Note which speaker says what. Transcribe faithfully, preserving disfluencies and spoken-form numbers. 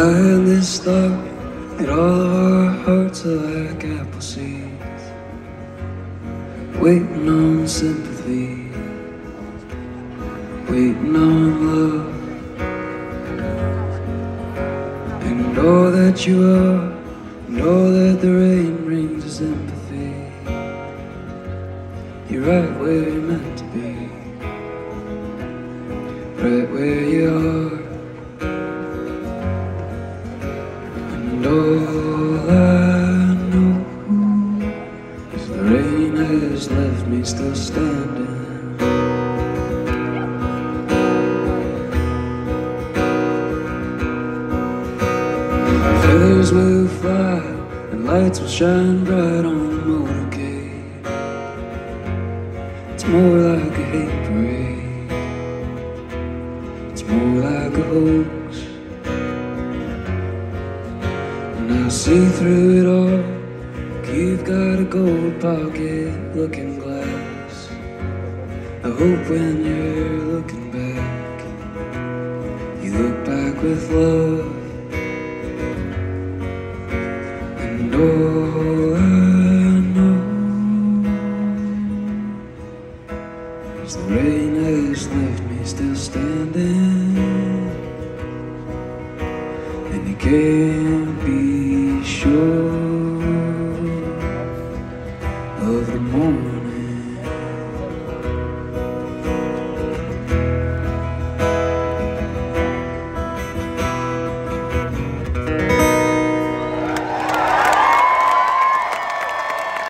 Speaker 1: had this thought that all of our hearts are like apple seeds, waiting on sympathy, waiting on love. And all that you are, and all that the rain brings is empathy. You're right where you're meant to be, right where you are. And all I know is the rain has left me still standing. Feathers will fly and lights will shine bright on the motorcade. It's more like a hate parade, it's more like a hoax. And I see through it all, you've got a gold pocket looking glass. I hope when you're looking back, you look back with love. And all I know is the rain has left me still standing, and you can't be sure